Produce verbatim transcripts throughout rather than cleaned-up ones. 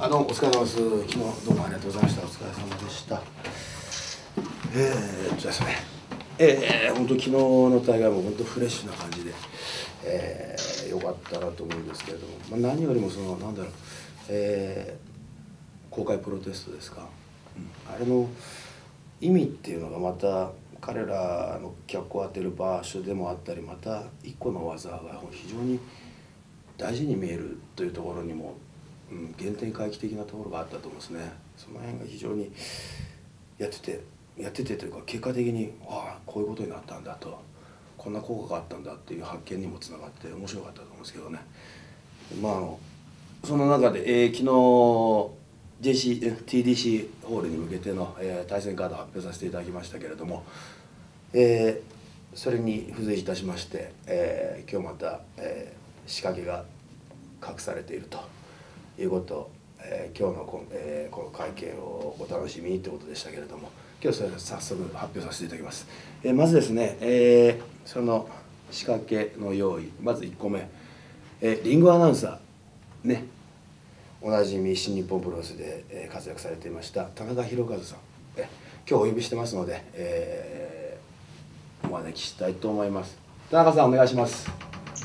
あのお疲れ様です。昨日どうもありがとうございました。お疲れ様でした。えー、っとですね、えー、本当昨日の大会も本当フレッシュな感じで、えー、よかったなと思うんですけれども、まあ、何よりもそのなんだろう、えー、公開プロテストですか、うん、あれの意味っていうのがまた彼らの脚光を当てる場所でもあったり、また一個の技が非常に大事に見えるというところにも、うん、原点回帰的なところがあったと思うんですね。その辺が非常にやっててやっててというか結果的にああこういうことになったんだと、こんな効果があったんだっていう発見にもつながって面白かったと思うんですけどね。まああのその中で、えー、昨日 ジェーシー ティーディーシー ホールに向けての、えー、対戦カードを発表させていただきましたけれども、えー、それに付随いたしまして、えー、今日また、えー、仕掛けが隠されているということを、えー、今日のこの、えー、この会見をお楽しみにということでしたけれども、今日それで早速発表させていただきます。えー、まずですね、えー、その仕掛けの用意、まずいっこめ、えー、リングアナウンサーね、おなじみ新日本プロレスで、えー、活躍されていました田中宏和さん、え今日お呼びしてますので、えー、お招きしたいと思います。田中さんお願いします。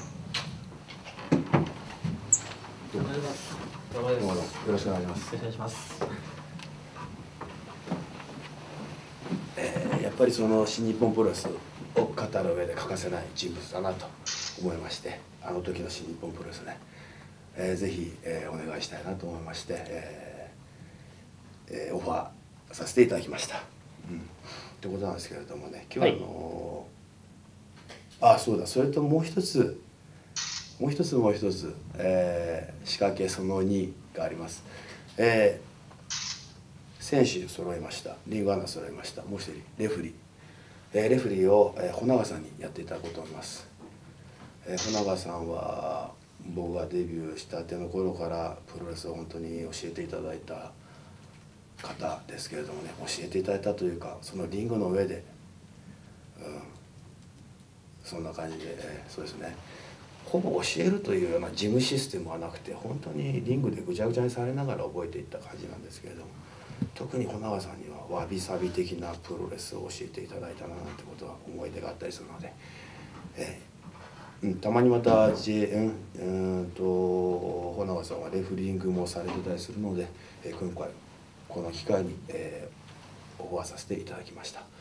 よろしくお願いします。 よろしくお願いします。 えー、やっぱりその新日本プロレスを語る上で欠かせない人物だなと思いまして、あの時の新日本プロレスね、えー、ぜひ、えー、お願いしたいなと思いまして、えーえー、オファーさせていただきました。うん、ってことなんですけれどもね、今日はあのーはい、あそうだ、それともう一つもう一つもう一つ、えー、仕掛けそのにがあります。えー、選手揃いました。リングアナ揃いました。もう一人レフリー、えー、レフリーを、えー、穂永さんにやっていただこうと思います。えー、穂永さんは僕がデビューしたての頃からプロレスを本当に教えていただいた方ですけれどもね、教えていただいたというか、そのリングの上で、うん、そんな感じで、えー、そうですね、ほぼ教えるというような事務システムはなくて、本当にリングでぐちゃぐちゃにされながら覚えていった感じなんですけれども、特に穂永さんにはわびさび的なプロレスを教えていただいたななんてことは思い出があったりするので、えーうん、たまにまた、J うん、うんと穂永さんはレフリングもされてたりするので、えー、今回この機会に、えー、オファーさせていただきました。